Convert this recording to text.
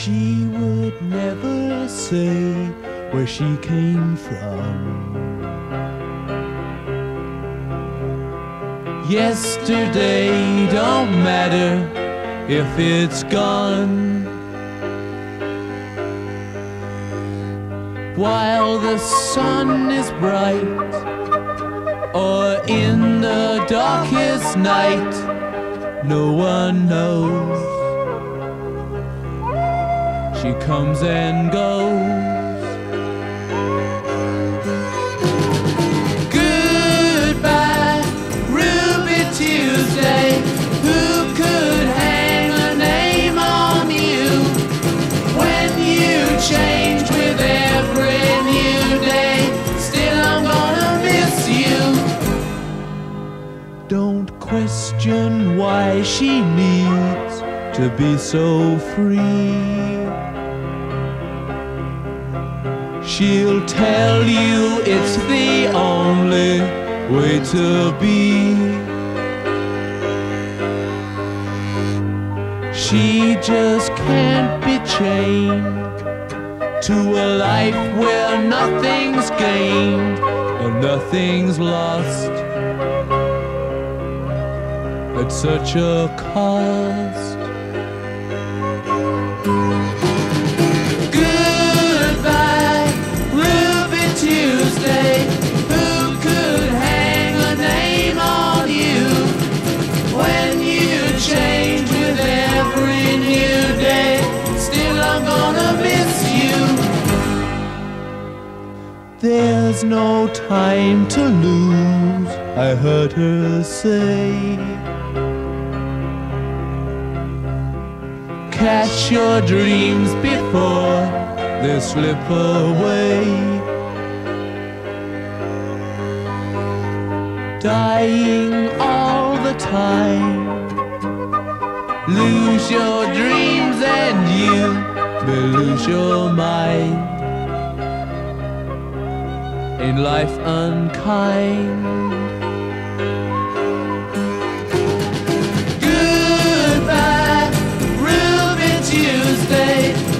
She would never say where she came from. Yesterday don't matter if it's gone. While the sun is bright, or in the darkest night, no one knows. She comes and goes. Goodbye, Ruby Tuesday. Who could hang a name on you when you change with every new day? Still, I'm gonna miss you. Don't question why she needs to be so free. She'll tell you it's the only way to be. She just can't be chained to a life where nothing's gained and nothing's lost at such a cost. Tuesday, who could hang a name on you when you change with every new day? Still, I'm gonna miss you. There's no time to lose, I heard her say. Catch your dreams before they slip away. Dying all the time. Lose your dreams and you may lose your mind. Ain't life unkind? Goodbye, Ruby Tuesday.